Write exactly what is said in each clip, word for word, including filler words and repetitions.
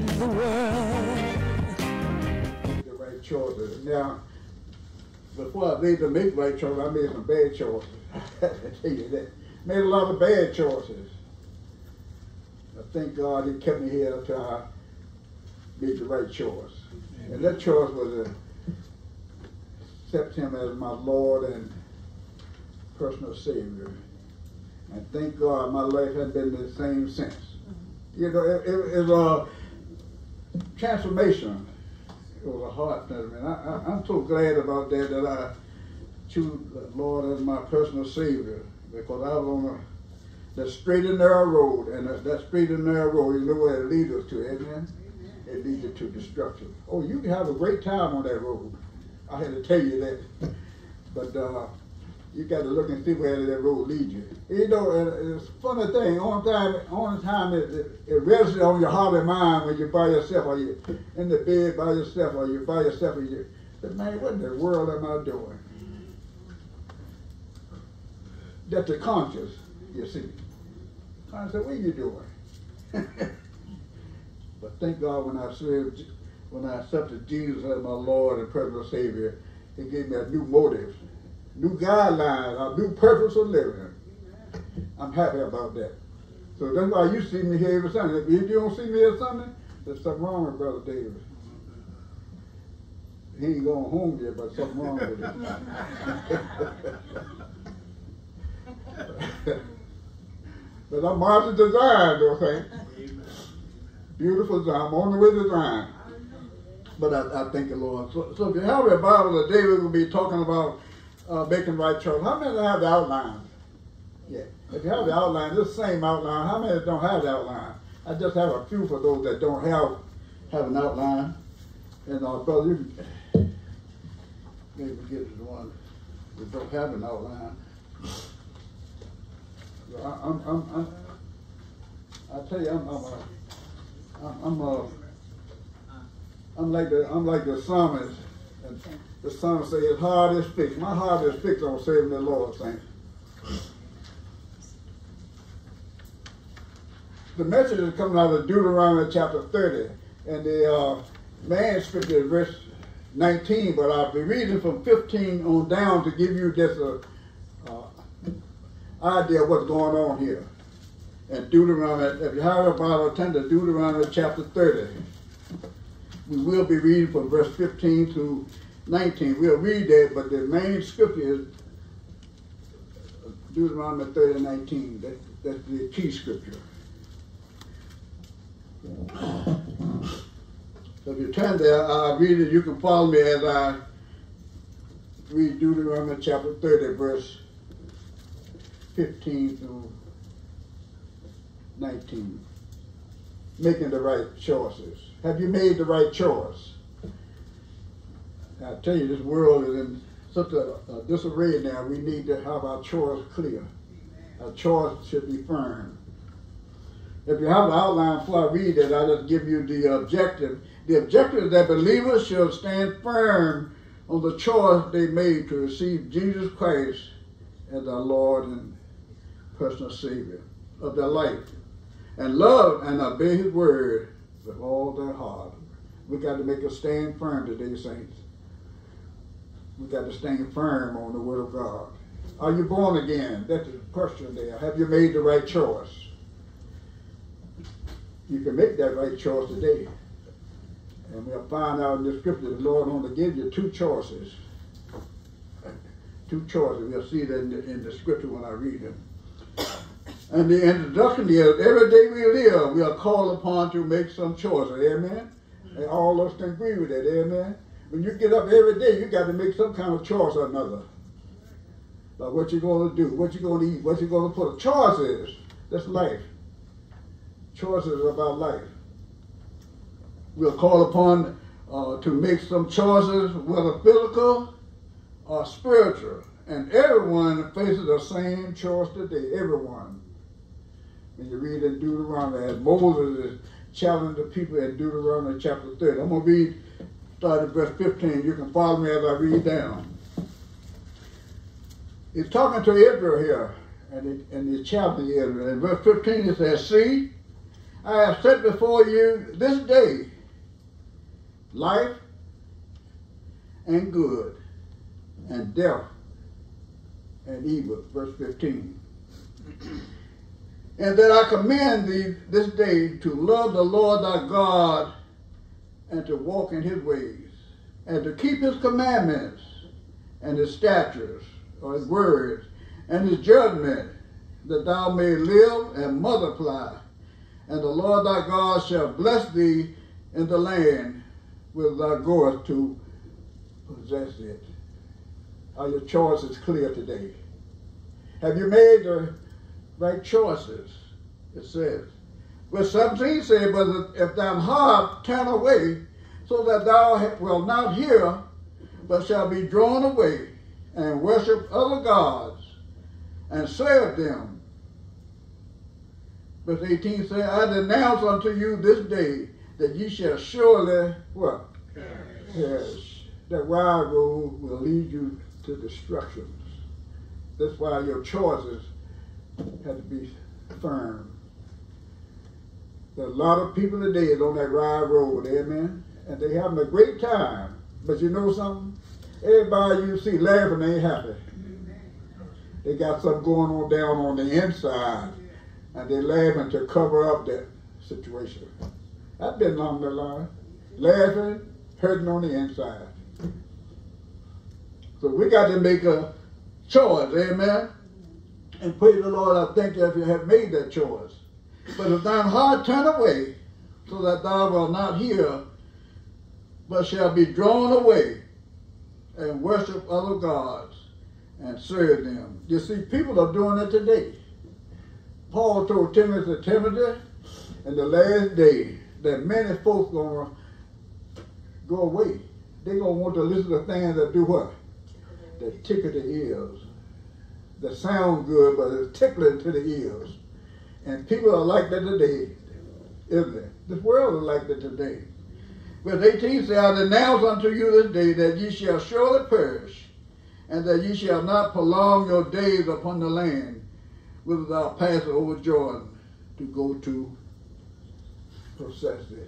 the world. The right choices. Now, before I made the make right choices, I made some bad choices. I tell you that. Made a lot of bad choices. I thank God He kept me here until I made the right choice. And that choice was to accept Him as my Lord and personal Savior. And thank God my life has been the same since. You know, it, it, it was a transformation. It was a heart transformation. I, I, I'm so glad about that that I choose the Lord as my personal Savior, because I was on a, the straight and narrow road, and that, that straight and narrow road, you know where it leads us to, amen? It leads you to destruction. Oh, you can have a great time on that road. I had to tell you that. But uh, you got to look and see where that road leads you. You know, it's a funny thing. Only time, only time it, it, it rests on your heart and mind when you're by yourself, or you're in the bed by yourself, or you're by yourself, and you but man, what in the world am I doing? That's the conscience, you see. Conscience, what are you doing? But thank God when I served, when I accepted Jesus as my Lord and personal Savior, He gave me a new motive, new guidelines, a new purpose of living. I'm happy about that. So that's why you see me here every Sunday. If you don't see me every Sunday, there's something wrong with Brother Davis. He ain't going home yet, but something wrong with him. But I'm marching to Zion, though, thank. Beautiful Zion. I'm on the way to Zion. But I, I thank the Lord. So, so if you have a Bible today, we're going to be talking about uh, making right choice. How many have the outline? Yeah. If you have the outline, this same outline, how many don't have the outline? I just have a few for those that don't have have an outline. And uh, brother, you can maybe get to the one that don't have an outline. I, I'm, I'm, I'm, I tell you, I'm, I'm, a, I'm, I'm, a, I'm like the, I'm like the psalmist. And the psalmist say, "His heart is fixed." My heart is fixed on serving the Lord, saints. The message is coming out of Deuteronomy chapter thirty, and the uh, main scripture is verse nineteen, but I'll be reading from fifteen on down to give you just a uh, idea of what's going on here. And Deuteronomy, if you have a Bible, turn to Deuteronomy chapter thirty. We will be reading from verse fifteen to nineteen. We'll read that, but the main scripture is Deuteronomy thirty, nineteen. That, that's the key scripture. So if you turn there, I'll read it. You can follow me as I read Deuteronomy chapter thirty, verse fifteen through nineteen. Making the right choices. Have you made the right choice? I tell you, this world is in such a, a disarray now. We need to have our choice clear. Our choice should be firm. If you have the outline before I read it, I'll just give you the objective. The objective is that believers should stand firm on the choice they made to receive Jesus Christ as our Lord and personal Savior of their life, and love and obey His word with all their heart. We got to make a stand firm today, saints. We got to stand firm on the word of God. Are you born again? That's the question there. Have you made the right choice? You can make that right choice today. And we'll find out in the scripture the Lord wants to give you two choices. Two choices. We'll see that in the, in the scripture when I read them. And the introduction is, every day we live, we are called upon to make some choices. Amen? And all of us can agree with that. Amen? When you get up every day, you got to make some kind of choice or another. Like what you're going to do, what you're going to eat, what you're going to put. A choice is, that's life. Choices about life. We're called upon uh, to make some choices, whether physical or spiritual. And everyone faces the same choice today. Everyone. When you read in Deuteronomy, as Moses is challenging the people in Deuteronomy chapter thirty. I'm going to read, start at verse fifteen. You can follow me as I read down. He's talking to Israel here, and, it, and he's challenging Israel. In verse fifteen, it says, "See, I have set before you this day life and good, and death and evil. Verse fifteen. And that I command thee this day to love the Lord thy God, and to walk in his ways, and to keep his commandments, and his statutes, or his words, and his judgment, that thou may live and multiply. And the Lord thy God shall bless thee in the land whither thou goest to possess it. Are your choices clear today? Have you made the right choices? It says. Verse seventeen says, but if thine heart turn away, so that thou wilt not hear, but shall be drawn away, and worship other gods, and serve them. Verse eighteen says, I denounce unto you this day that ye shall surely, what? Yes. That wild road will lead you to destruction. That's why your choices have to be firm. There are a lot of people today is on that wild road, amen? And they having a great time. But you know something? Everybody you see laughing ain't happy. They got something going on down on the inside, and they laughing to cover up that situation. I've been along the line, laughing, hurting on the inside. So we got to make a choice, amen? And praise the Lord, I thank you if you have made that choice. But if thine heart turn away, so that thou wilt not hear, but shall be drawn away, and worship other gods, and serve them. You see, people are doing it today. Paul told Timothy, Timothy, in the last day, that many folks gonna go away. They gonna want to listen to things that do what? That tickle the ears. That sound good, but it's tickling to the ears. And people are like that today, isn't it? This world is like that today. Verse eighteen says, I denounce unto you this day that ye shall surely perish, and that ye shall not prolong your days upon the land whither thou passest over Jordan to go to possess it.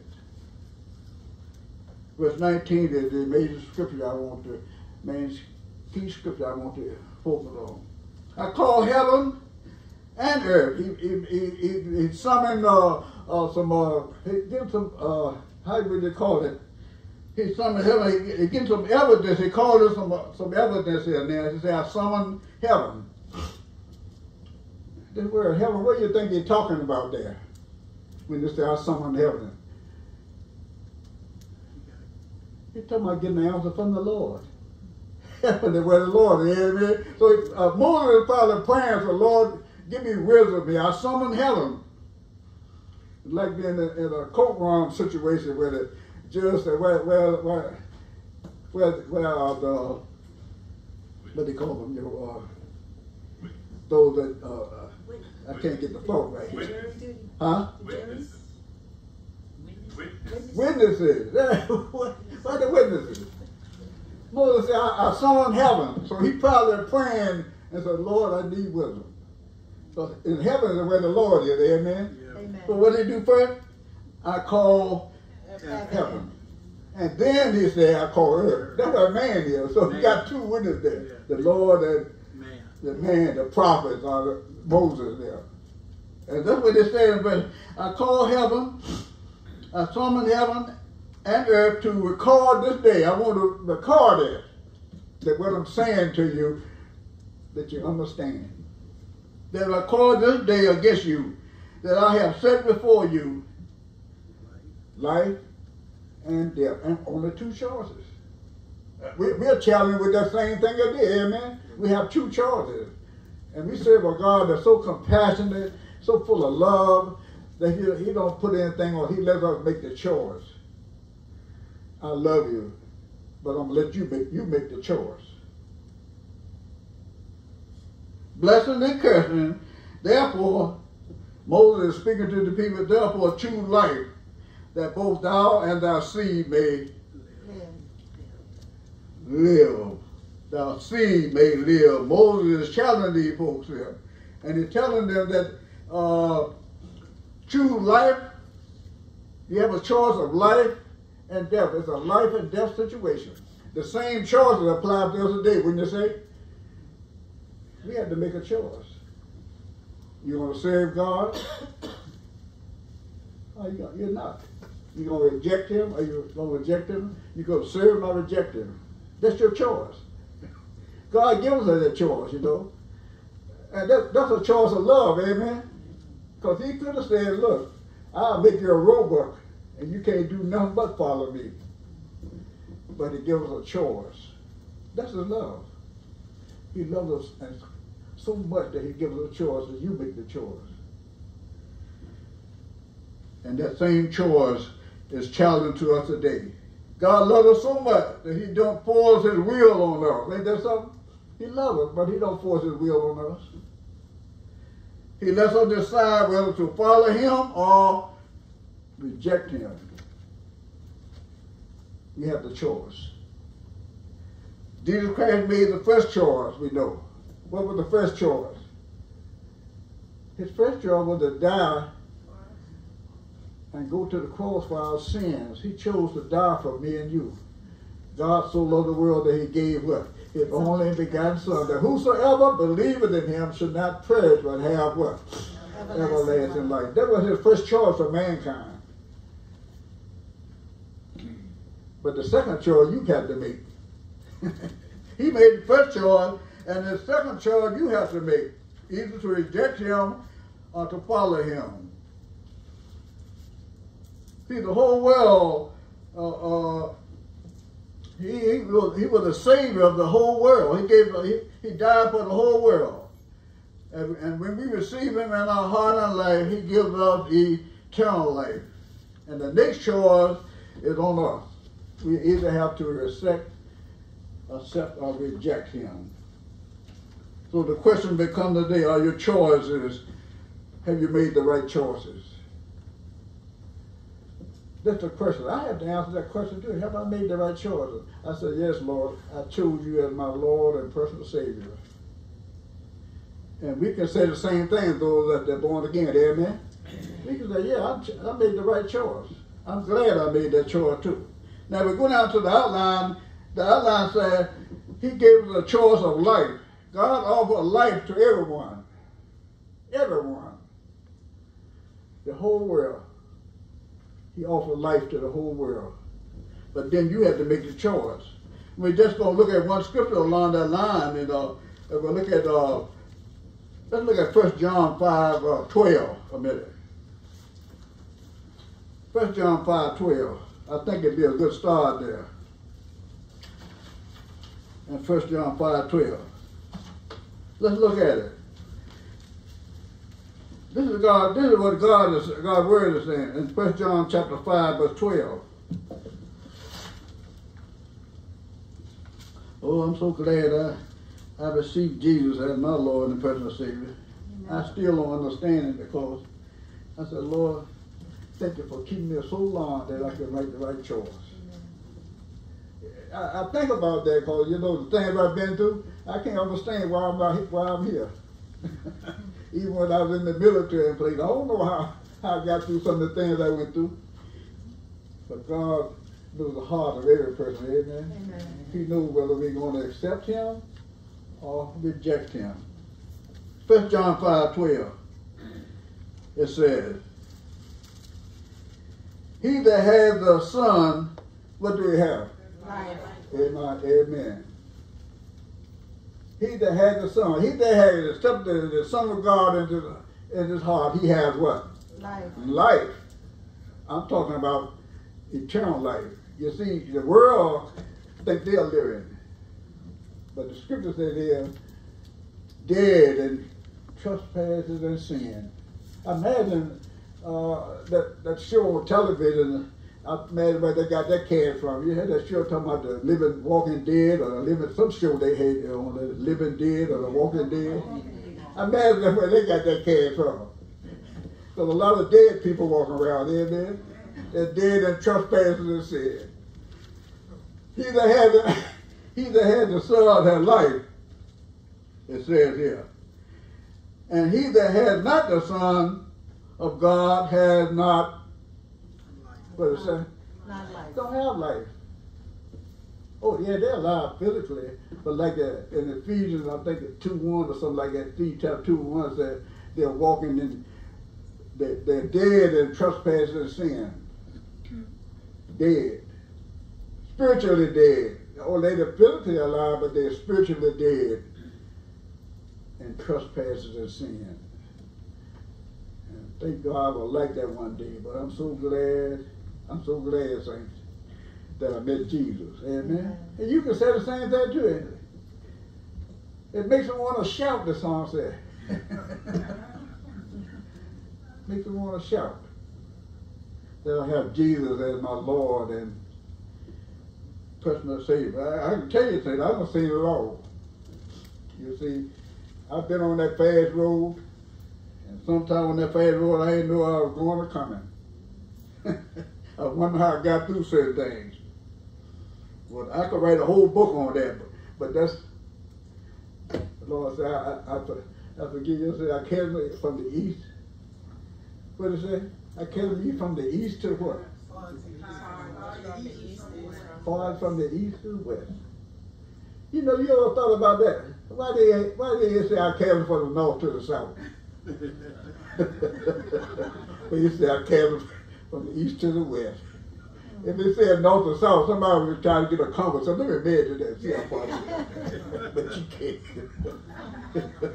Verse nineteen is the major scripture I want to, main key scripture I want to focus on. I call heaven and earth. He, he, he, he, he summoned uh, uh, some, uh, he give some, uh, how would they call it? He summoned heaven, he, he gives some evidence, he called us some, uh, some evidence in there. He said, I summoned heaven. This word heaven, what do you think he's talking about there? When they say, I summoned heaven. He's talking about getting the answer from the Lord. Heaven is where the Lord is, amen. So uh, Moses is probably praying for, Lord, give me wisdom here. I summoned heaven. It's like being in a, in a courtroom situation where the judge said, where, where, where, where, where are the, what they call them, you know, uh, those that, uh, I can't get the flow right here. Huh? Witness. Witnesses. Witnesses. What are the witnesses? Moses said, I, I saw in heaven. So he probably praying and said, Lord, I need wisdom. So in heaven is where the Lord is, amen? Yeah. Amen. So what did he do first? I call Heaven. heaven. And then he said, I call earth. That's what man is. So man. He got two witnesses there. Yeah. The Lord and man. the man, the prophets, or Moses there. And that's what it says. But I call heaven, I summon heaven and earth to record this day. I want to record it. That what I'm saying to you, that you understand. That I record this day against you, that I have set before you life and death, and only two choices. We, we're challenged with that same thing again, amen? We have two choices. And we serve a God that's so compassionate, so full of love, that he, he don't put anything on, he lets us make the choice. I love you, but I'm going to let you make, you make the choice. Blessing and cursing, therefore, Moses is speaking to the people, therefore choose life, that both thou and thy seed may live. Thy seed may live. Moses is challenging these folks here. And he's telling them that uh, choose life You have a choice of life and death. It's a life and death situation. The same choices apply to us today, wouldn't you say? We have to make a choice. You going to serve God? Or you, you're not. You're going to reject him, or you're going to reject him? You're going to serve him or reject him. That's your choice. God gives us that choice, you know. And that, that's a choice of love, amen? Because he could have said, look, I'll make you a robot, and you can't do nothing but follow me. But he gives us a choice. That's his love. He loves us and so much that he gives us a choice, and you make the choice. And that same choice is challenging to us today. God loves us so much that he don't force his will on us. Ain't that something? He loves us, but he don't force his will on us. He lets us decide whether to follow him or reject him. We have the choice. Jesus Christ made the first choice, we know. What was the first choice? His first choice was to die and go to the cross for our sins. He chose to die for me and you. God so loved the world that he gave what? His only begotten Son, that whosoever believeth in him should not perish but have what? Everlasting, Everlasting life. That was his first choice for mankind. But the second choice you have to make. He made the first choice, and the second choice you have to make, either to reject him or to follow him. See, the whole world, uh, uh, he, he, was, he was the savior of the whole world. He gave, he, he died for the whole world. And, and when we receive him in our heart and life, he gives us eternal life. And the next choice is on us. We either have to accept, accept or reject him. So the question becomes today, are your choices, have you made the right choices? That's the question. I have to answer that question too. Have I made the right choices? I said, yes, Lord. I chose you as my Lord and personal Savior. And we can say the same thing, those that are born again. Amen? We can say, yeah, I, I made the right choice. I'm glad I made that choice too. Now we go down to the outline. The outline says he gave us a choice of life. God offered life to everyone. Everyone. The whole world. He offered life to the whole world. But then you have to make the choice. We're just going to look at one scripture along that line. And uh, we'll look at, uh, let's look at First John five, twelve a minute. First John five, twelve. I think it'd be a good start there. And First John five, twelve. Let's look at it. This is God. This is what God is. God's word is saying in First John chapter five, verse twelve. Oh, I'm so glad I I received Jesus as my Lord and personal Savior. Amen. I still don't understand it because I said, Lord, thank you for keeping me so long that I can make the right choice. I, I think about that because, you know, the things I've been through, I can't understand why I'm, not, why I'm here. Even when I was in the military place, I don't know how, how I got through some of the things I went through. But God knows the heart of every person, amen? Amen. He knows whether we're going to accept him or reject him. First John five, twelve, it says, he that has the Son, what do we have? Life. Amen. Amen. He that has the Son, he that has accepted the Son of God into the, in his heart, he has what? Life. Life. I'm talking about eternal life. You see, the world think they're living, but the scripture says they're dead in trespasses and sin. Imagine uh, that, that show on television. I imagine where they got that cast from. You had that show talking about the living, walking dead, or the living, some show they had on the living dead or the walking dead. I imagine that's where they got that cast from. Because a lot of dead people walking around, amen? They're dead in trespasses and sin. He that has the, he that has the Son has life, it says here. And he that has not the Son of God has not But it said, not life. Don't have life. Oh yeah, they're alive physically, but like uh, in Ephesians, I think it's two one or something like that. Ephesians chapter two one said they're walking in, they're, they're dead in trespasses and sin. Dead, spiritually dead. Oh, they're physically alive, but they're spiritually dead in trespasses and sin. And thank God I will like that one day. But I'm so glad, I'm so glad, saints, that I met Jesus. Amen. Mm-hmm. And you can say the same thing too, ain't it? It makes me want to shout, the song said. Makes me want to shout that I have Jesus as my Lord and personal Savior. I, I can tell you, saints, I haven't seen it all. You see, I've been on that fast road, and sometimes on that fast road, I didn't know I was going or coming. I wonder how I got through certain things. Well, I could write a whole book on that, but, but that's, the Lord said, I, I, I, I forgive you, I said, I came from the east. What did it say? I came you from the east to what? Far from the east to the west. You know, you ever thought about that? Why did why did he say I came from the north to the south? But you say I came from the east to the west. If they said north or south, somebody was trying to get a compass. So let me imagine that. See how far you but you can't.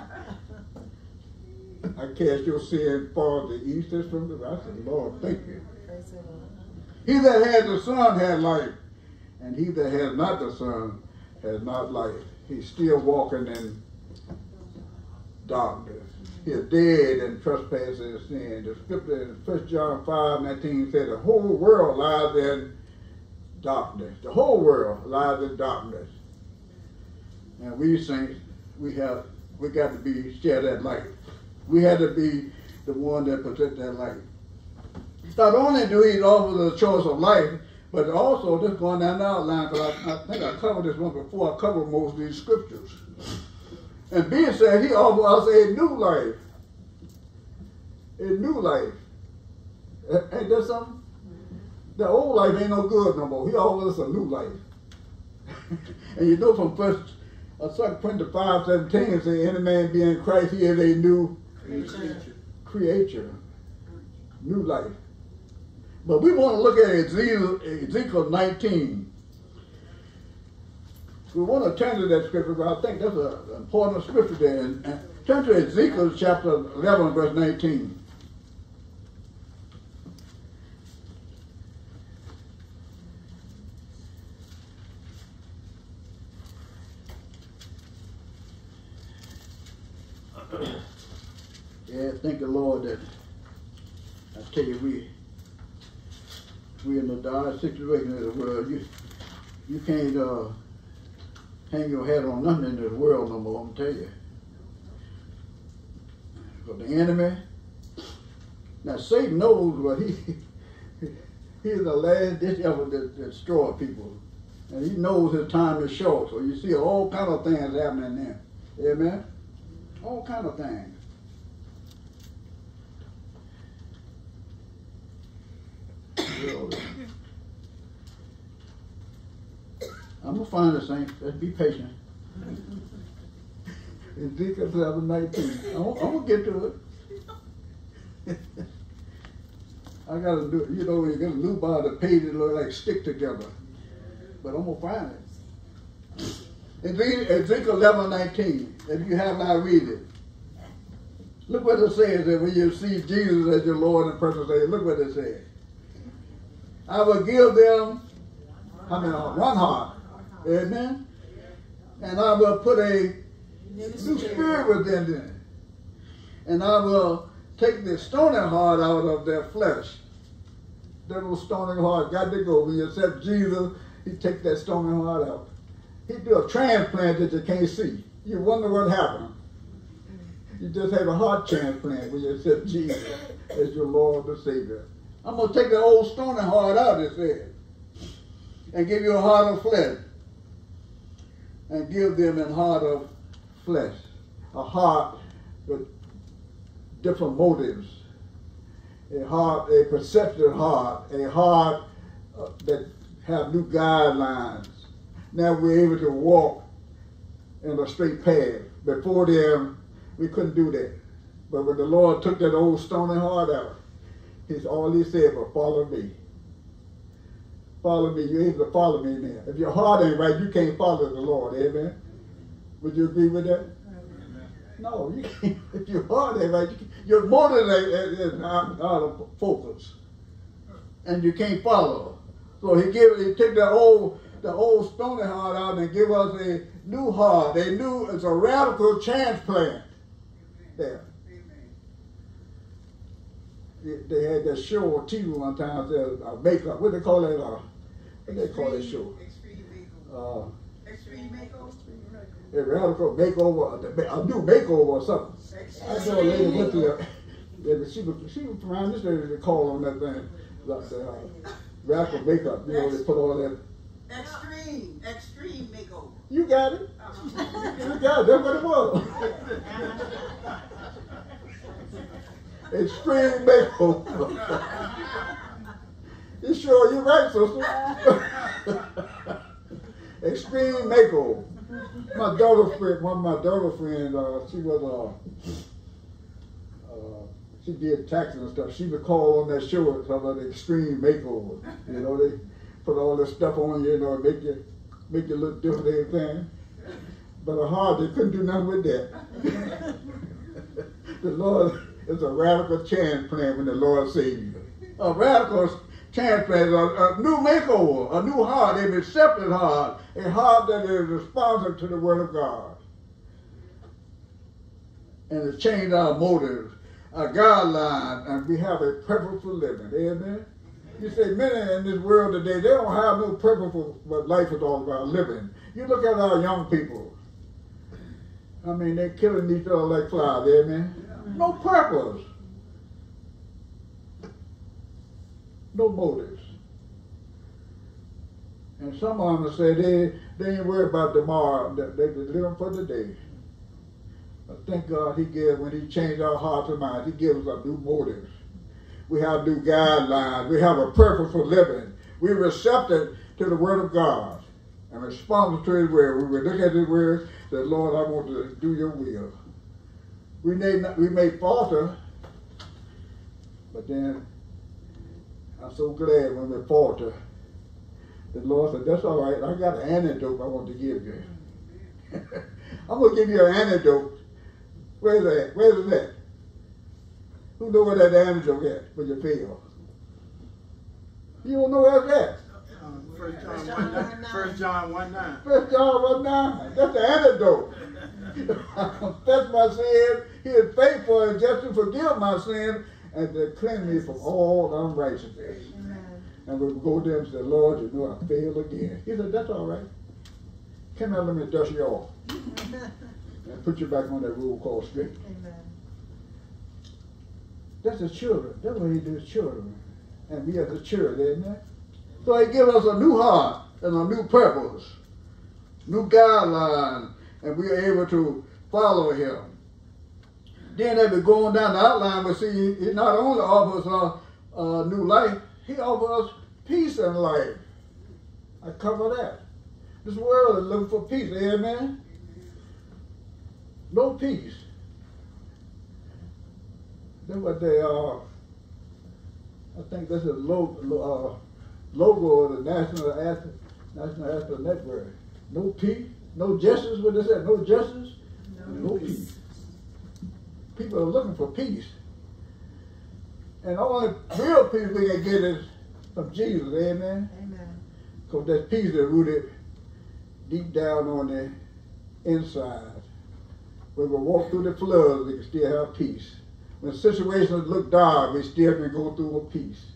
I cast your sin far the east is from the west. I said, Lord, thank you. He that has the Son has life, and he that has not the Son has not life. He's still walking in darkness. He's dead in trespasses and sin. The scripture in First John five nineteen said the whole world lies in darkness. The whole world lies in darkness. And we saints, we have we got to be share that light. We had to be the one that protect that light. Not only do he offer the choice of life, but also just going down the outline, because I, I think I covered this one before I covered most of these scriptures. And being said, he offers us a new life. A new life. Ain't that something? The old life ain't no good no more. He offers us a new life. And you know from First uh, Second Corinthians five seventeen, it says, any man be in Christ, he is a new creature. creature. New life. But we want to look at Ezekiel, Ezekiel nineteen. We want to turn to that scripture, but I think that's an important scripture there. And, and turn to Ezekiel chapter eleven, verse nineteen. Yeah, thank the Lord that I tell you we we in a dire situation in the world. You you can't uh, hang your head on nothing in this world no more, I'm gonna tell you. But the enemy, now Satan knows what he he's the last ditch effort to destroy people. And he knows his time is short. So you see all kind of things happening there. Amen? All kind of things. I'm gonna find the saints. Let's be patient. Ezekiel eleven nineteen. I'm, I'm gonna get to it. I gotta do it. You know, you gotta move by the pages look like stick together. But I'm gonna find it. Ezekiel eleven nineteen. If you have not read it. Look what it says that when you see Jesus as your Lord and personal Savior. Look what it says. I will give them, I mean, one heart. Amen. And I will put a new spirit within them. And I will take the stony heart out of their flesh. That little stony heart got to go. When you accept Jesus, he take that stony heart out. He do a transplant that you can't see. You wonder what happened. You just have a heart transplant when you accept Jesus as your Lord and Savior. I'm going to take the old stony heart out, it says, and give you a heart of flesh. And give them a heart of flesh. A heart with different motives a heart, a perceptive heart, a heart uh, that have new guidelines. Now we're able to walk in a straight path. Before then, we couldn't do that. But when the Lord took that old stony heart out, He's all He said was, follow me. Follow me. You're able to follow me now. If your heart ain't right, you can't follow the Lord. Amen? Would you agree with that? Amen. No, you can't. If your heart ain't right, you can't, your motive is out, out of focus. And you can't follow. So He give, He took the old, the old stony heart out and give us a new heart. A new, it's a radical transplant. There. They had that show on T V one time, uh, makeup. What do they call that? Uh, what do they call that show? Extreme makeover. Uh, Extreme makeover. A radical makeover, a new makeover or something. Extreme. I saw a lady went to that. Yeah, she was she was around this lady to call on that thing, like the uh, radical makeup. You know, they put all that. Extreme, extreme makeover. You got it. You got it. That's what it was. Extreme makeover. You sure you're right, sister? Extreme makeover. My daughter friend, one of my daughter friends, uh, she was uh, uh, she did taxes and stuff. She would call on that show about the extreme makeover. You know, they put all this stuff on you, you know, make you make you look different and everything. But her heart, they couldn't do nothing with that. The Lord. It's a radical transplant when the Lord saved you. A radical transplant, a, a new makeover, a new heart, a receptive heart, a heart that is responsive to the Word of God. And it changed our motives, our guidelines, and we have a purpose for living. Amen? You say many in this world today, they don't have no purpose for what life is all about, living. You look at our young people. I mean, they're killing each other like flies. Amen? No purpose. No motives. And some of them say they, they ain't worried about tomorrow. They, they live for the day. But thank God He gave, when He changed our hearts and minds, He gives us new motives. We have new guidelines. We have a purpose for living. We're receptive to the Word of God and responsive to His Word. We will look at His Word, say, Lord, I want to do your will. We may, not, we may falter, but then I'm so glad when we falter. The Lord said, that's all right. I got an antidote I want to give you. I'm going to give you an antidote. Where's that? Where's that? Who know where that antidote is when you fail? You don't know where's that? Um, First John one nine. First John one nine. First John one nine. That's the antidote. I confess my sin. He is faithful and just to forgive my sin and to cleanse me from all unrighteousness. Amen. And we go there and say, Lord, you know I failed again. He said, that's all right. Come here, let me dust you off. And put you back on that road called straight. Amen. That's the children. That's what He does, children. And we are the children, amen? So He gives us a new heart and a new purpose, new guidelines, and we are able to follow Him. Then as we go on down the outline, we see He not only offers us a new life, He offers us peace in life. I cover that. This world is looking for peace, amen? No peace. That's what they are. I think this is a logo, uh, logo of the National Asset, National Asset Network. No peace, no justice. What they said? No justice, no, no peace. peace. People are looking for peace, and only real peace we can get is from Jesus. Amen. Amen. Because that peace is rooted deep down on the inside. When we walk through the flood, we can still have peace. When situations look dark, we still can go through with peace.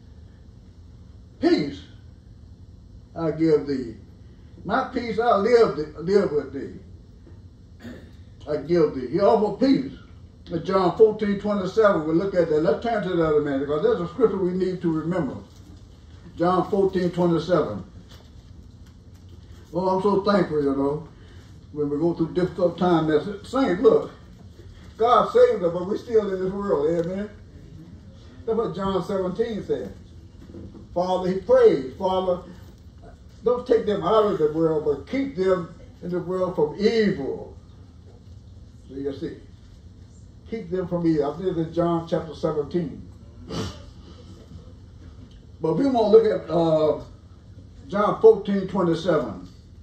Peace I give thee. My peace I live, thee, live with thee. I give thee. He offered peace. In John fourteen twenty-seven, we look at that. Let's turn to that a minute, because there's a scripture we need to remember. John fourteen twenty-seven. Oh, I'm so thankful, you know, when we go through difficult times. That's saying, look, God saved us, but we're still in this world, amen? That's what John seventeen said. Father, he prayed, Father, don't take them out of the world, but keep them in the world from evil. So you see, keep them from evil. I think it's John chapter seventeen. But we want to look at uh, John fourteen twenty-seven.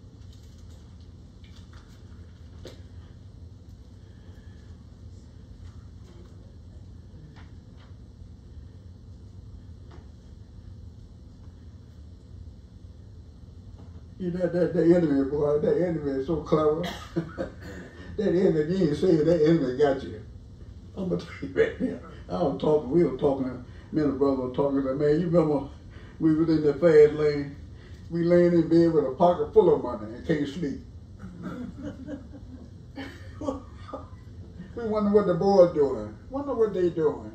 You know, that, that enemy, boy, that enemy is so clever. That enemy, you ain't saying that enemy got you. I'm going to tell you right now. I was talking, we were talking, me and the brother were talking, like, man, you remember we was in the fast lane, we laying in bed with a pocket full of money and can't sleep. We wonder what the boys doing. Wonder what they doing.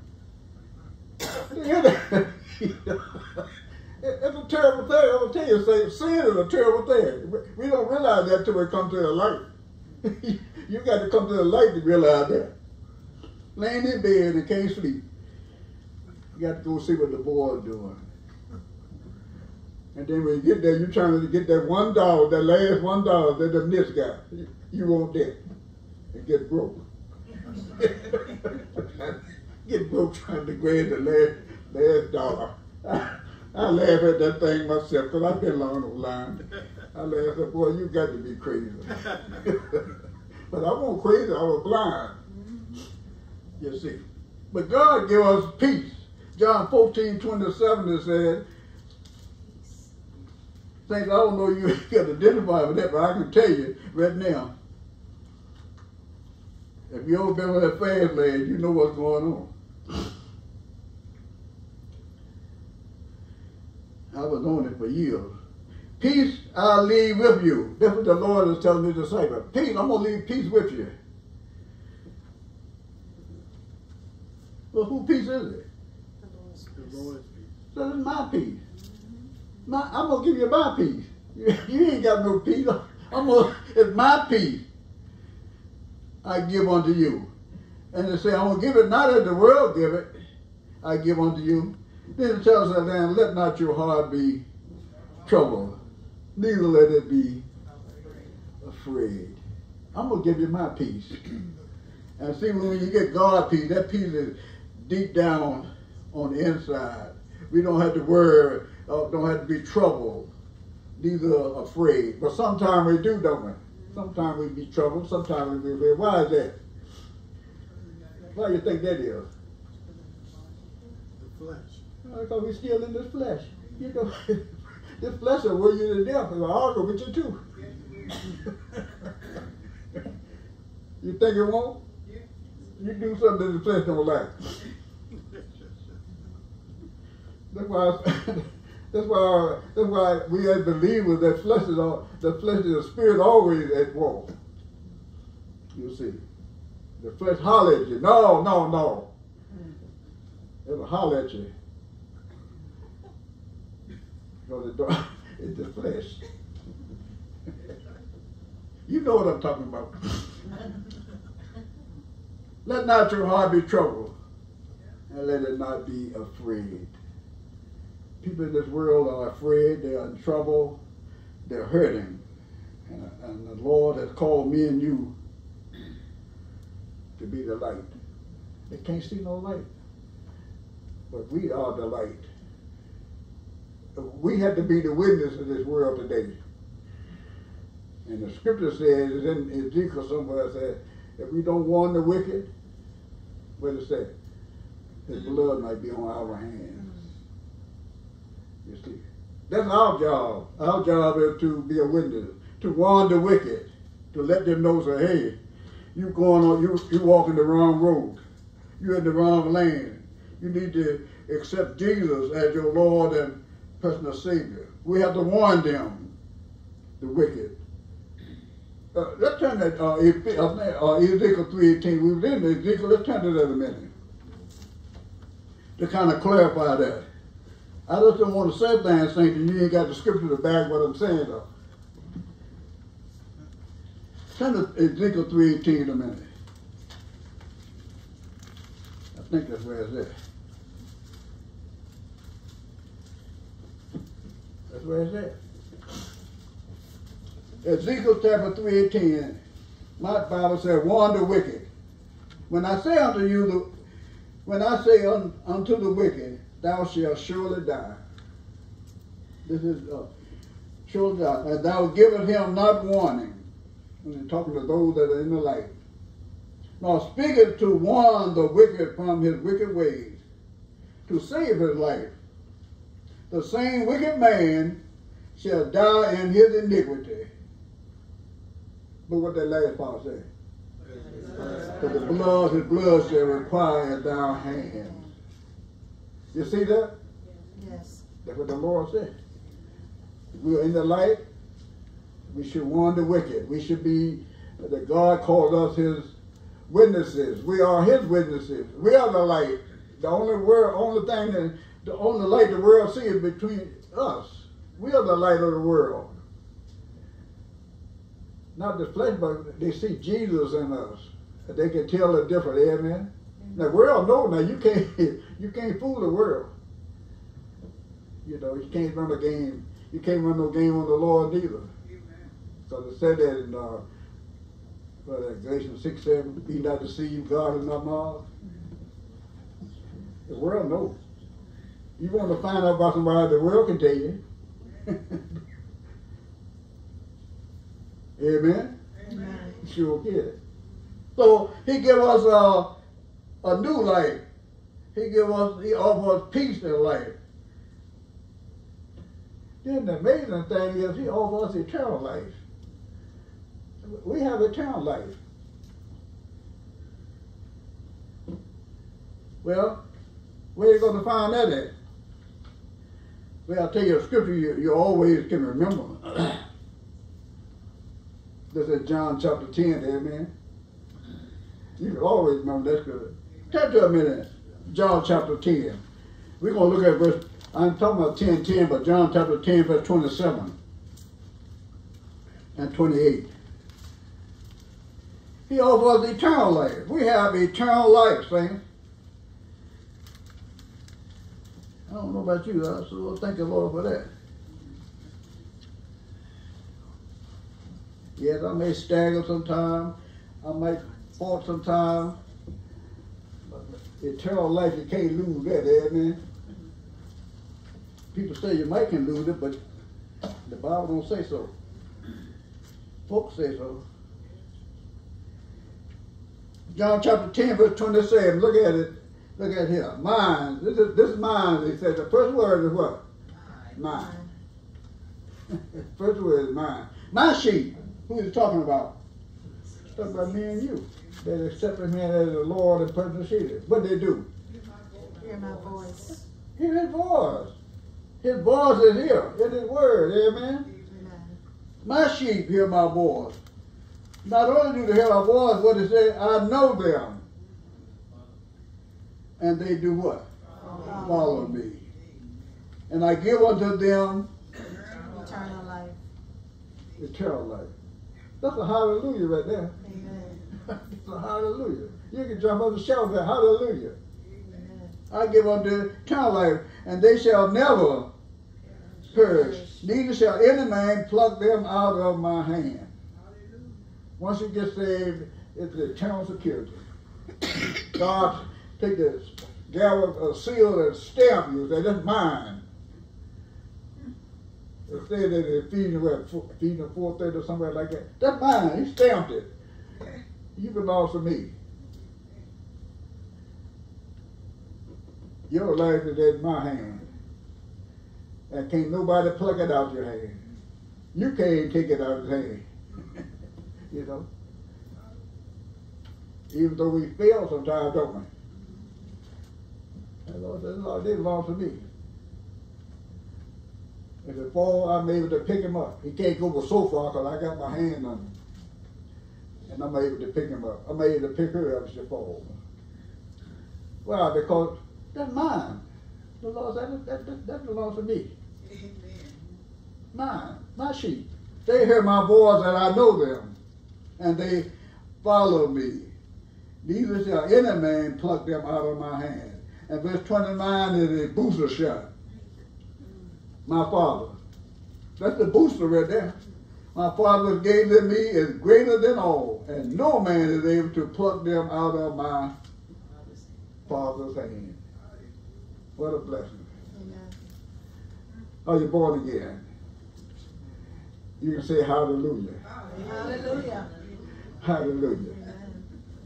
It's a terrible thing. I'm going to tell you, say, sin is a terrible thing. We don't realize that till we come to the light. You got to come to the light to realize that. Laying in bed and can't sleep. You got to go see what the boys doing. And then when you get there, you're trying to get that one dollar, that last one dollar that the next guy. You want that. And get broke. Get broke trying to grab the last, last dollar. I laugh at that thing myself because I've been along the line. I laugh at, boy, you got to be crazy. But I wasn't crazy, I was blind. You see. But God gave us peace. John fourteen twenty-seven it said, Saints, I don't know you got to identify with that, but I can tell you right now, if you ever been on that fast lane, you know what's going on. I was on it for years. Peace I leave with you. That's what the Lord is telling his disciples. Peace, I'm going to leave peace with you. Well, whose peace is it? The Lord's peace. So it's my peace. My, I'm going to give you my peace. You, you ain't got no peace. I'm gonna, it's my peace I give unto you. And they say, I'm going to give it not as the world give it, I give unto you. Then it tells us, then, let not your heart be troubled, neither let it be afraid. I'm going to give you my peace. And see, when you get God's peace, that peace is deep down on the inside. We don't have to worry, uh, don't have to be troubled, neither afraid. But sometimes we do, don't we? Sometimes we be troubled, sometimes we be afraid. Why is that? Why do you think that is? The flesh. Because we're still in this flesh. You know, this flesh will wear you to death. I'll argue with you too. You think it won't? You do something that the flesh don't like. That's why. That's why. That's why we as believers, that flesh is all. The flesh is the spirit always at war. You see, the flesh holler at you. No, no, no. It'll holler at you. Because it's the flesh. You know what I'm talking about. Let not your heart be troubled, and let it not be afraid. People in this world are afraid, they are in trouble, they're hurting. And, and the Lord has called me and you to be the light. They can't see no light. But we are the light. We have to be the witness of this world today. And the scripture says, it's in Ezekiel somewhere, it says, if we don't warn the wicked, what does it say? His blood might be on our hands. You see, that's our job. Our job is to be a witness, to warn the wicked, to let them know, say, hey, you going on, you you walking the wrong road. You're in the wrong lane. You need to accept Jesus as your Lord and personal Savior. We have to warn them, the wicked. Uh, let's turn to uh, uh, Ezekiel three eighteen. We were in Ezekiel. Let's turn to that a minute to kind of clarify that. I just don't want to say things thinking you ain't got the scripture to back what I'm saying though. Turn to Ezekiel three eighteen a minute. I think that's where it's at. That's what it says. Ezekiel chapter three eighteen. My Bible says, warn the wicked. When I say unto you, the, when I say un, unto the wicked, thou shalt surely die. This is uh, surely die. And thou givest him not warning. When he's talking to those that are in the light. Nor speaketh to warn the wicked from his wicked ways, to save his life. The same wicked man shall die in his iniquity. But what that last part say? For the blood, his blood shall require at thy hands. You see that? Yes. That's what the Lord said. If we are in the light, we should warn the wicked. We should be, that God calls us his witnesses. We are his witnesses. We are the light. The only world, only thing that, the only light the world sees between us. We are the light of the world. Not the flesh, but they see Jesus in us. They can tell the difference. Amen. Mm-hmm. The world knows now. You can't you can't fool the world. You know, you can't run a game. You can't run no game on the Lord neither. Because it said that in uh, what, uh, Galatians six, seven, be not deceived, God is not mocked. The world knows. You want to find out about somebody, the world can tell you. Amen? Amen. Sure get it. So he give us a, a new life. He give us, he offers peace in life. Then the amazing thing is he offers us eternal life. We have eternal life. Well, where are you going to find that at? Well, I'll tell you a scripture you, you always can remember. This is John chapter ten, amen. You can always remember that scripture. Turn to a minute. John chapter ten. We're going to look at verse, I'm talking about ten ten, but John chapter ten, verse twenty-seven and twenty-eight. He offers eternal life. We have eternal life, saints. I don't know about you, so thank the Lord for that. Yes, I may stagger sometime. I might fall sometime. But eternal life, you can't lose that, amen. People say you might can lose it, but the Bible don't say so. Folks say so. John chapter ten, verse twenty-seven. Look at it. Look at here. Mine. This is this is mine. He said the first word is what? Mine. First word is mine. My sheep. Who is he talking about? He's talking about me and you. They accepted me as the Lord and personal Savior. What did they do? Hear my voice. Hear his voice. His voice is here. In his word. Amen. Amen. My sheep hear my voice. Not only do they hear my voice, what it says, I know them. And they do what? Follow. Follow me. And I give unto them Eternal life. eternal life. That's a hallelujah right there. Amen. It's a hallelujah. You can jump up and shout that hallelujah. Amen. I give unto eternal life, and they shall never perish. Neither shall any man pluck them out of my hand. Once you get saved, it's eternal security. God take this gavel, uh, seal, and stamp you. Say, that's mine. It says that in Ephesians, what, Ephesians four thirty or somewhere like that. That's mine. He stamped it. You belong to me. Your life is in my hand. And can't nobody pluck it out your hand. You can't take it out of his hand. You know? Even though we fail sometimes, don't we? And Lord says, Lord, they belong to me. If it fall, I'm able to pick him up. He can't go so far because I got my hand on him. And I'm able to pick him up. I'm able to pick her up if she falls. Why? Because that's mine. The Lord said, that, that, that belongs to me. Amen. Mine, my sheep. They hear my voice and I know them. And they follow me. Neither shall any man pluck them out of my hand. And verse twenty-nine is a booster shot. My Father. That's the booster right there. My Father gave them me is greater than all, and no man is able to pluck them out of my Father's hand. What a blessing. Amen. Are you born again? You can say hallelujah. Hallelujah. Hallelujah. Amen.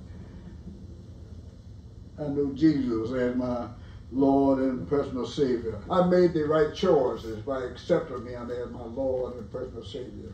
I knew Jesus as my Lord and personal Savior. I made the right choices by accepting Him as my Lord and personal Savior.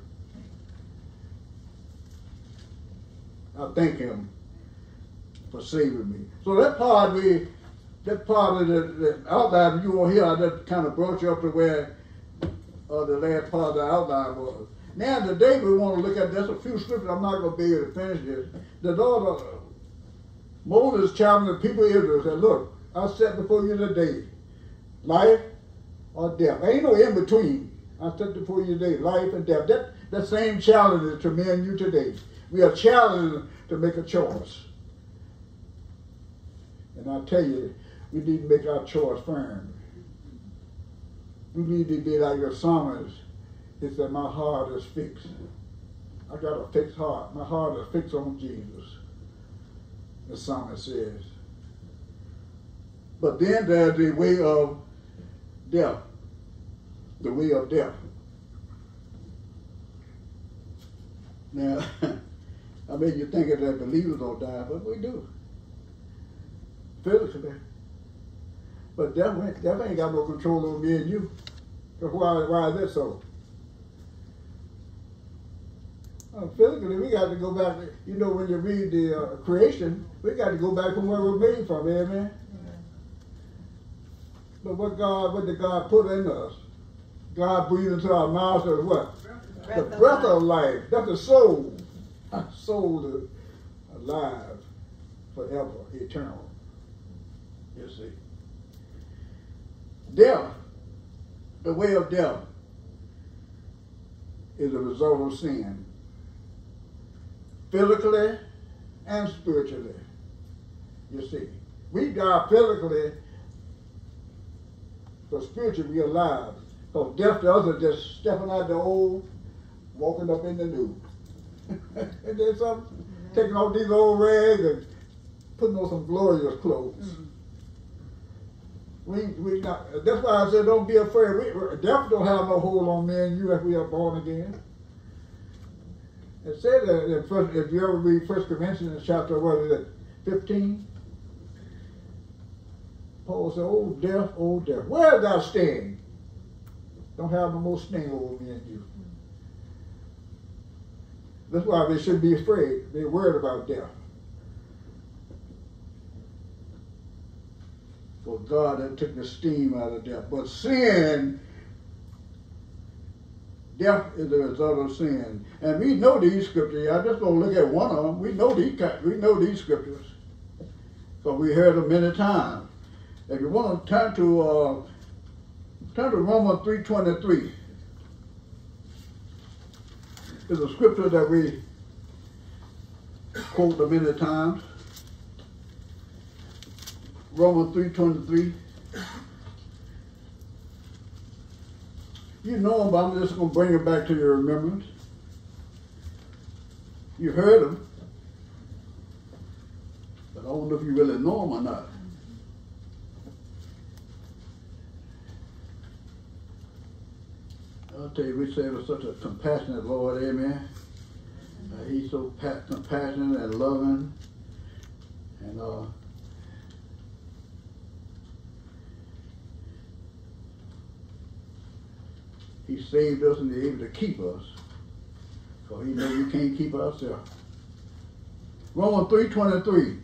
I thank Him for saving me. So that part we, that part of the, the outline you will hear, I just kind of brought you up to where uh, the last part of the outline was. Now today we want to look at just a few scriptures. I'm not going to be able to finish this. The Lord, uh, Moses challenged the people of Israel, said, look, I set before you today life or death. Ain't no in between. I set before you today life and death. That, that same challenge is to me and you today. We are challenged to make a choice. And I tell you, we need to make our choice firm. We need to be like the psalmist. He said, my heart is fixed. I got a fixed heart. My heart is fixed on Jesus. The psalmist says. But then there's the way of death. The way of death. Now, I mean, you think that believers don't die, but we do. Physically. But death, death ain't got no control over me and you. So why, why is that so? Uh, physically, we got to go back. You know, when you read the uh, creation, we got to go back from where we're made from, amen? Amen. But what God, what did God put in us? God breathed into our mouths as what? Breath the of breath life. of life. That's the soul. Our soul is alive forever, eternal. You see. Death, the way of death, is a result of sin. Physically and spiritually. You see. We die physically, but spiritually we are alive. Because death to us is just stepping out the old, walking up in the new. And then some, taking off these old rags and putting on some glorious clothes. Mm-hmm. We, we not, that's why I said don't be afraid. We, death don't have no hold on me and you if we are born again. It said that in first, if you ever read First Corinthians chapter, what is it, fifteen? Paul said, oh death, oh death, where is thou sting? Don't have no more sting over me and you. That's why they shouldn't be afraid. They're worried about death. For God had took the steam out of death. But sin, death is the result of sin. And we know these scriptures. I'm just going to look at one of them. We know these, we know these scriptures. Because we heard them many times. If you want to turn to, uh, turn to Romans three twenty-three. It's a scripture that we quote many times. Romans three twenty-three. You know them, but I'm just going to bring it back to your remembrance. You heard them, but I don't know if you really know them or not. I'll tell you, we serve such a compassionate Lord, amen. Uh, he's so compassionate and loving, and uh, He saved us and He's able to keep us, because He knows we can't keep ourselves. Romans three twenty-three.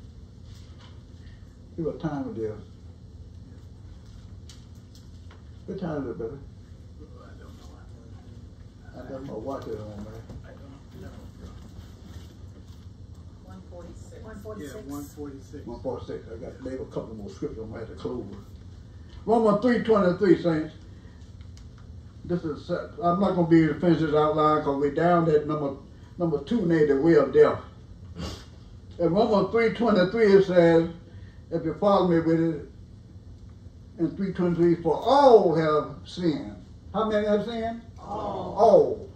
See what time it is. What time is it, brother? I got my watch it on, man. one forty-six. one Yeah, forty-six. one forty-six. one forty-six. I got maybe a couple more scriptures I'm going to have to close. Romans three twenty-three, saints. This is, I'm not going to be able to finish this outline because we're down at number number two, named the way of death. In Romans three twenty-three, it says, if you follow me with it, in three twenty-three, for all have sinned. How many have sinned? All. all.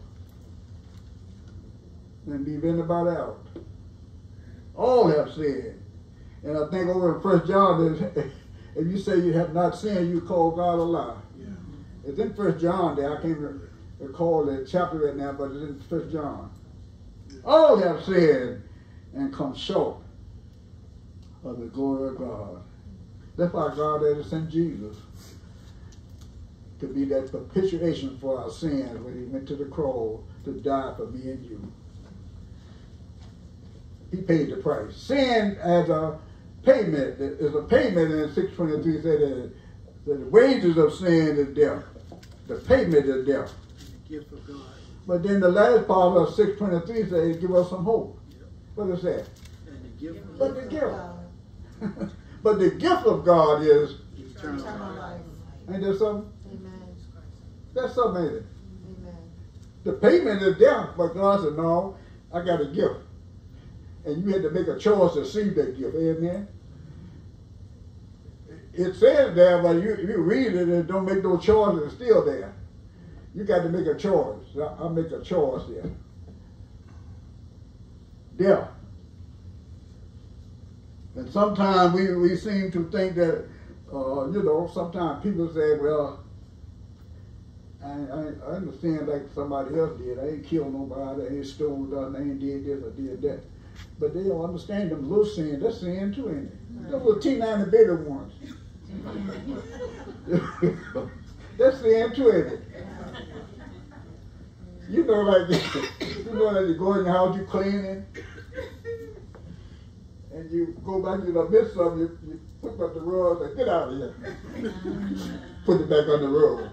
And leave anybody out. All have sinned. And I think over in First John, if you say you have not sinned, you call God a lie. Yeah. It's in First John there. I can't recall the chapter right now, but it's in First John. All have sinned and come short of the glory of God. That's why God had to send Jesus to be that propitiation for our sins when he went to the cross to die for me and you. He paid the price. Sin as a payment is a payment, and six twenty-three said that, that the wages of sin is death. The payment is death. The gift of God. But then the last part of six twenty-three says, give us some hope. Yep. What is that? And the gift of But the God. gift. But the gift of God is, Eternal Eternal life. life. ain't there something? Amen. That's something, ain't it? Amen. The payment is death, but God said, no, I got a gift. And you had to make a choice to receive that gift. Amen? It says there, but you, you read it and don't make no choice, it's still there. You got to make a choice. I, I make a choice there. Death. And sometimes we, we seem to think that, uh, you know, sometimes people say, well, I, I, I understand like somebody else did. I ain't killed nobody, I ain't stole nothing, I ain't did this or did that. But they don't understand them little sins. That's sin too, ain't it? Them little teeny and the bigger ones. That's sin too, ain't it? You know, like, you know, like you go in your house, you clean it, and you go back to the midst of you, you put up the rug and get out of here. Put it back on the rug.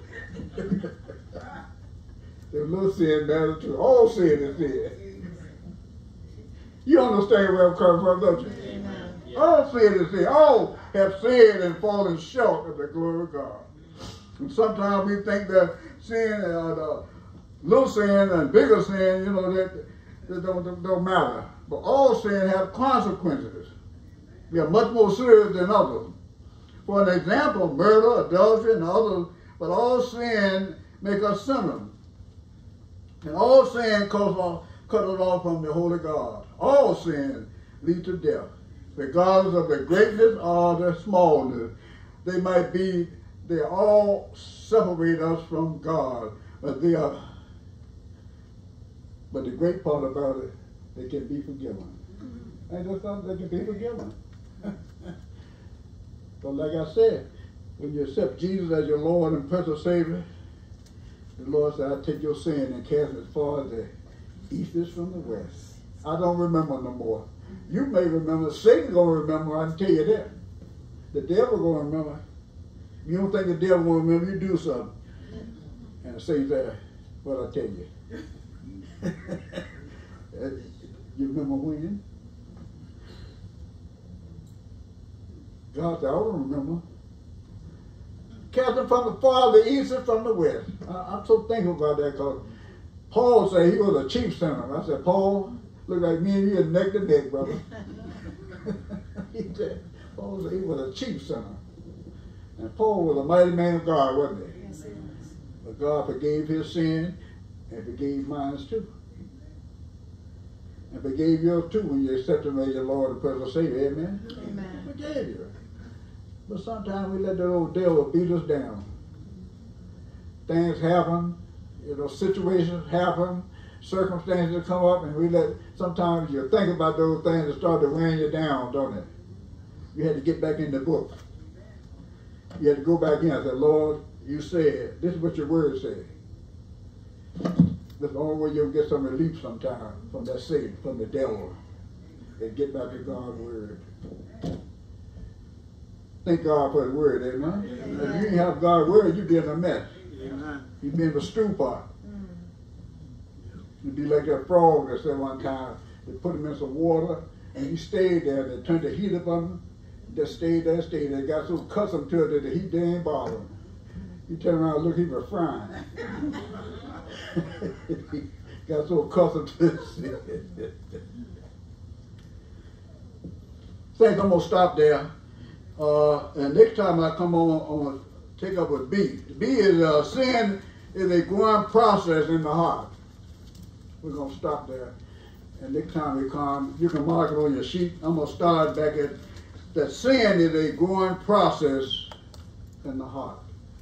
The little sin matters too. All sin is sin. You understand where I'm coming from, don't you? Amen. All sin is sin. All have sinned and fallen short of the glory of God. And sometimes we think that sin, uh, the little sin and bigger sin, you know, that, that don't, don't, don't matter. But all sin have consequences. They are much more serious than others. For an example, murder, adultery, and others, but all sin make us sinners. And all sin cuts off, cut us off from the holy God. All sin lead to death, regardless of the greatness or the smallness. They might be, they all separate us from God, but they are, but the great part about it, they can be forgiven. And just something they can be forgiven. But like I said, when you accept Jesus as your Lord and personal Savior, the Lord said, I'll take your sin and cast it as far as the east is from the west. I don't remember no more. You may remember. Satan gonna remember. I can tell you that. The devil gonna remember. You don't think the devil will remember? You do something, and Satan said, "What I tell you." You remember when? God said, "I don't remember." Cast it from the far, the east, and from the west. I, I'm so thankful about that because Paul said he was a chief sinner. I said, Paul, look like me and you are neck to neck, brother. He said, Paul said he was a chief sinner. And Paul was a mighty man of God, wasn't he? Yes, it is. But God forgave his sin and forgave mine too. And forgave yours too when you accepted him as your Lord and personal Savior. Amen? Amen. Forgave you. But sometimes we let that old devil beat us down. Things happen, you know, situations happen, circumstances come up, and we let, sometimes you think about those things and start to wear you down, don't it? You had to get back in the book. You had to go back in and say, Lord, you said, this is what your word said. That's the only way you'll get some relief sometime from that Satan, from the devil, and get back to God's word. Thank God for his word, amen? Amen. If you didn't have God's word, you'd be in a mess. Amen. You'd be in a stew pot. Mm. You'd be like that frog that said one time, they put him in some water, and he stayed there, they turned the heat up on him, just stayed there, stayed there, got so accustomed to it that the heat didn't bother him. He turned around and looked, he was frying. He got so accustomed to it. Think I'm gonna stop there. Uh, and next time I come on, I'm gonna take up with B. B is uh, sin is a growing process in the heart. We're going to stop there. And next time we come, you can mark it on your sheet. I'm going to start back at that sin is a growing process in the heart.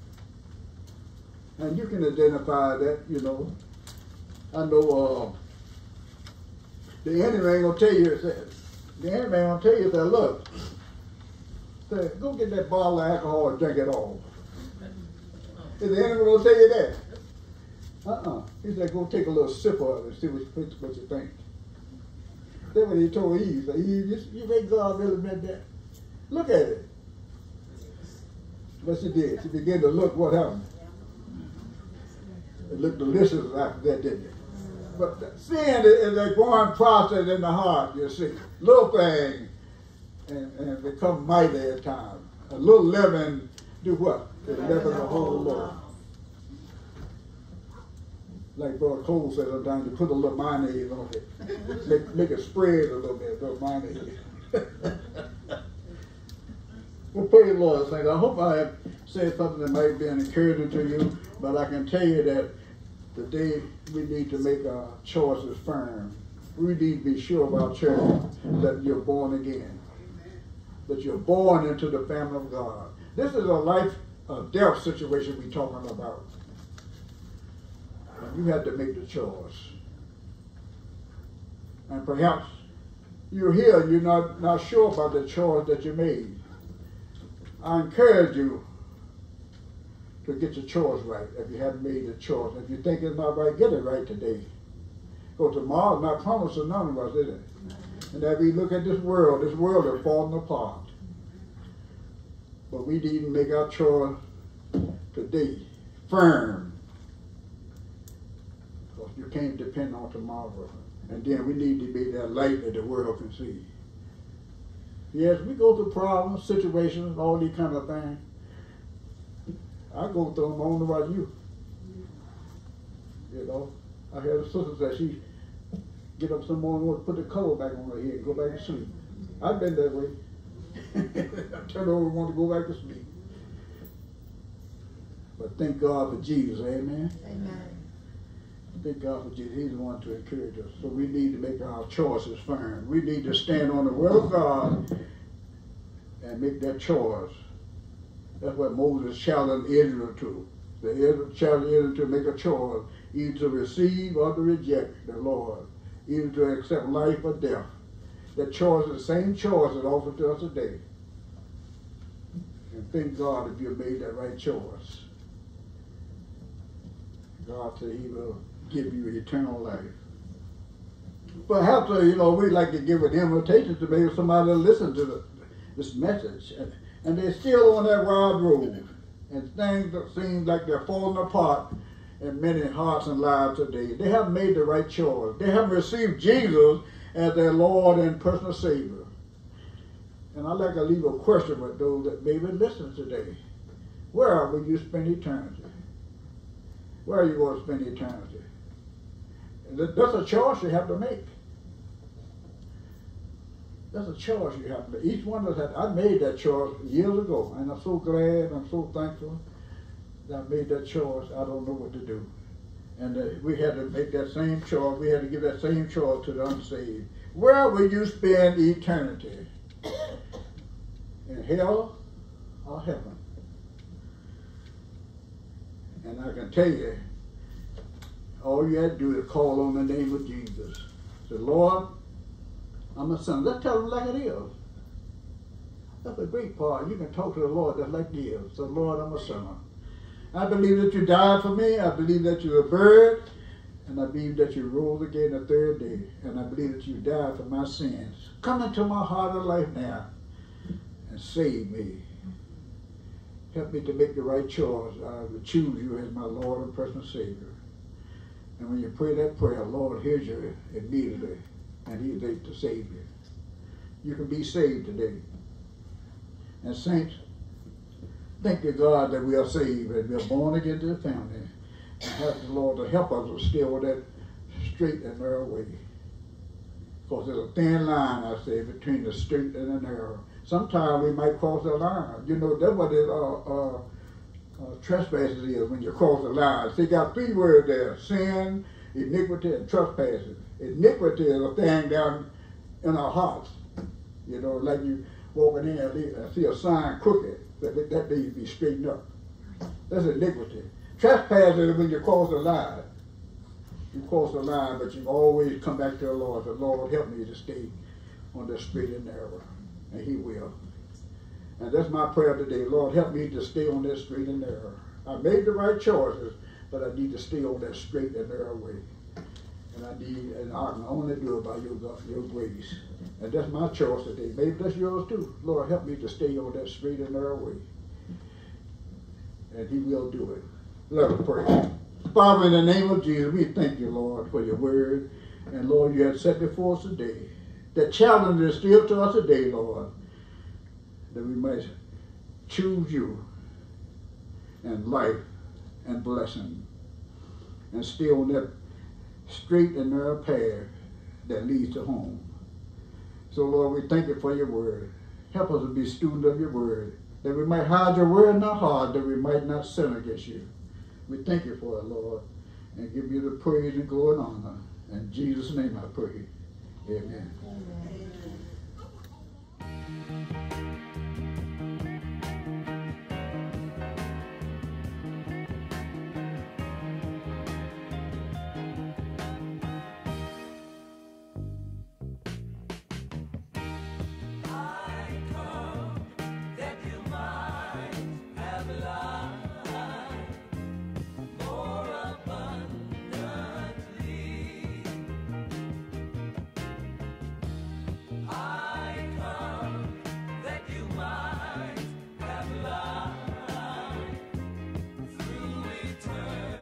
And you can identify that, you know. I know uh, the enemy ain't going to tell you, the enemy ain't going to tell you that, look, say, go get that bottle of alcohol and drink it all. Is the enemy going to tell you that? Uh-uh. He said, go take a little sip of it and see what you, what you think. That's what he told Eve. He said, Eve, you, you think God really meant that? Look at it. But she did. She began to look what happened. It looked delicious after that, didn't it? But sin is a growing process in the heart, you see. Little thing, and, and become mighty at times. A little leaven, do what? It leaven the whole lump. Like Brother Cole said sometimes, you put a little mayonnaise on it. Make, make it spread a little bit, a little mayonnaise. Well, praise the Lord, saints. I hope I have said something that might be an encouragement to you, but I can tell you that today we need to make our choices firm. We need to be sure of our children that you're born again, that you're born into the family of God. This is a life or death situation we're talking about. You have to make the choice. And perhaps you're here and you're not, not sure about the choice that you made. I encourage you to get your choice right if you haven't made the choice. If you think it's not right, get it right today. Because tomorrow is not promised to none of us, is it? And as we look at this world, this world is falling apart. But we need to make our choice today firm. Because you can't depend on tomorrow. And then we need to be that light that the world can see. Yes, we go through problems, situations, all these kind of things. I go through them, I don't know about you. You know, I had a sister that she get up some morning and put the cover back on her head and go back to sleep. I've been that way. I turn over and want to go back to sleep. But thank God for Jesus, amen? Amen. Thank God for Jesus. He's the one to encourage us. So we need to make our choices firm. We need to stand on the word of God and make that choice. That's what Moses challenged Israel to. The Israel challenged Israel to make a choice, either to receive or to reject the Lord, either to accept life or death. That choice is the same choice that's offered to us today. And thank God if you made that right choice. God said He will give you eternal life. Perhaps, uh, you know, we'd like to give an invitation to maybe somebody to listen to the, this message. And, and they're still on that wild road. And things that seem like they're falling apart in many hearts and lives today. They haven't made the right choice. They haven't received Jesus as their Lord and personal Savior. And I'd like to leave a question with those that maybe listen today. Where will you spend eternity? Where are you going to spend eternity? That's a choice you have to make. That's a choice you have to make. Each one of us, had, I made that choice years ago, and I'm so glad, I'm so thankful that I made that choice. I don't know what to do. And uh, we had to make that same choice. We had to give that same choice to the unsaved. Where will you spend eternity? In hell or heaven? And I can tell you, all you had to do is call on the name of Jesus. Say, Lord, I'm a sinner. Let's tell him like it is. That's a great part. You can talk to the Lord just like it is. Say, Lord, I'm a sinner. I believe that you died for me. I believe that you were buried. And I believe that you rose again the third day. And I believe that you died for my sins. Come into my heart of life now and save me. Help me to make the right choice. I will choose you as my Lord and personal Savior. And when you pray that prayer, Lord hears you immediately, and He's able to save you. You can be saved today. And saints, thank you, God, that we are saved and we are born again to the family. And have the Lord to help us to stay on that straight and narrow way. Because there's a thin line, I say, between the straight and the narrow. Sometimes we might cross the line. You know, that's what it, uh, uh, uh, trespasses is when you cross the line. See, got three words there: sin, iniquity, and trespasses. Iniquity is a thing down in our hearts. You know, like you walking in and see a sign crooked, that, that needs to be straightened up. That's iniquity. Trespasses is when you cross the line. You cross the line, but you always come back to the Lord. The Lord, help me to stay on the straight and narrow, and He will. And that's my prayer today. Lord, help me to stay on that straight and narrow. I made the right choices, but I need to stay on that straight and narrow way. And I need, and I can only do it by your, your grace. And that's my choice today. Maybe that's yours too. Lord, help me to stay on that straight and narrow way. And He will do it. Let us pray. Father, in the name of Jesus, we thank you, Lord, for your word. And Lord, you have set before us today. The challenge is still to us today, Lord, that we might choose you and life and blessing and stay on that straight and narrow path that leads to home. So, Lord, we thank you for your word. Help us to be students of your word, that we might hide your word in our heart, that we might not sin against you. We thank you for it, Lord, and give you the praise and glory and honor. In Jesus' name I pray. Amen. Amen.